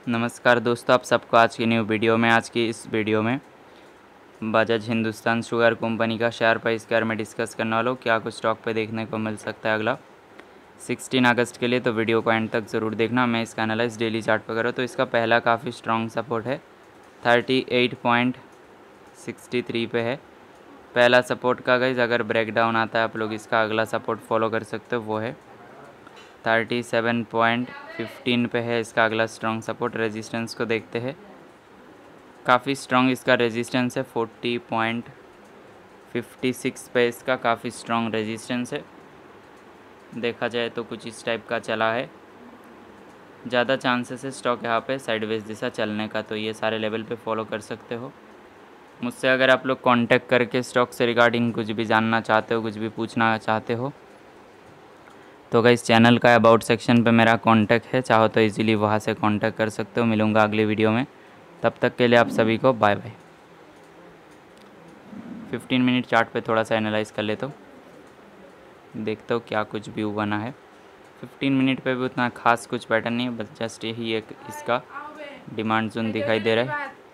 नमस्कार दोस्तों, आप सबको आज की न्यू वीडियो में आज की इस वीडियो में बजाज हिंदुस्तान शुगर कंपनी का शेयर प्राइस के बारे में डिस्कस करने वाला हूँ। क्या कुछ स्टॉक पे देखने को मिल सकता है अगला 16 अगस्त के लिए, तो वीडियो को एंड तक ज़रूर देखना। मैं इसका एनालाइज डेली चार्ट पर करूँ तो इसका पहला काफ़ी स्ट्रॉन्ग सपोर्ट है 38.63 पे है पहला सपोर्ट का। गाइज अगर ब्रेकडाउन आता है आप लोग इसका अगला सपोर्ट फॉलो कर सकते हो, वो है 37.15 पे है इसका अगला स्ट्रॉन्ग सपोर्ट। रेजिस्टेंस को देखते हैं, काफ़ी स्ट्रॉन्ग इसका रेजिस्टेंस है 40.56 पे इसका काफ़ी स्ट्रॉन्ग रेजिस्टेंस है। देखा जाए तो कुछ इस टाइप का चला है, ज़्यादा चांसेस है स्टॉक यहाँ पे साइडवेज दिशा चलने का, तो ये सारे लेवल पे फॉलो कर सकते हो। मुझसे अगर आप लोग कांटेक्ट करके स्टॉक से रिगार्डिंग कुछ भी जानना चाहते हो, कुछ भी पूछना चाहते हो, तो गाइस चैनल का अबाउट सेक्शन पे मेरा कांटेक्ट है, चाहो तो इजीली वहाँ से कांटेक्ट कर सकते हो। मिलूँगा अगली वीडियो में, तब तक के लिए आप सभी को बाय बाय। 15 मिनट चार्ट पे थोड़ा सा एनालाइज कर लेता हूँ, देखता हूँ क्या कुछ व्यू बना है। 15 मिनट पे भी उतना खास कुछ पैटर्न नहीं है, बस जस्ट यही एक इसका डिमांड जोन दिखाई दे रहा है।